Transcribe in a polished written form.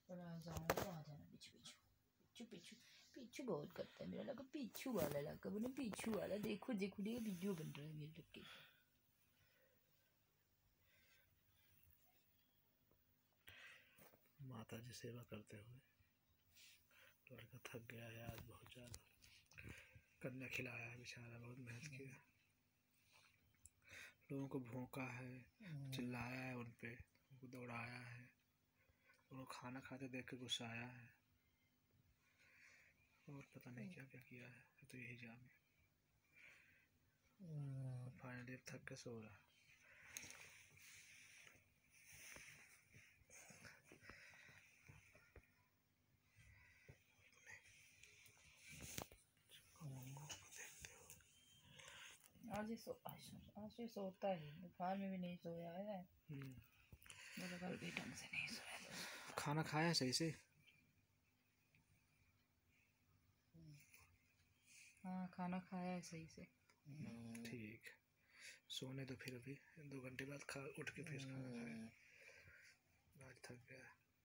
और आ जाऊंगा तो आ जाना पीछू पीछू पीछू पीछू पीछू बहुत करता है मेरा लगा, पीछू वाला लगा बोले, पीछू वाला देखो देखो देखो वीडियो बन रहा है मेरे लड़के। माता जी सेवा करते हुए लड़का थक गया है आज बहुत ज़्यादा, कन्या खिलाया है बेचारा, बहुत मेहनत किया, लोगों को भौंका है, चिल्लाया है, उन पे उनको दौड़ाया है, उनको खाना खाते देख के गुस्सा आया है, और पता नहीं क्या क्या किया है, तो यही जाने। फाइनली थक के सो रहा है। आज ये सोता है, दोपहर में भी नहीं सोया है, मेरे घर भी ढंग से नहीं सोया। खाना खाया सही से? हाँ खाना खाया है सही से। ठीक, सोने तो फिर अभी 2 घंटे बाद उठ के फिर खाना खाए, आज थक गया।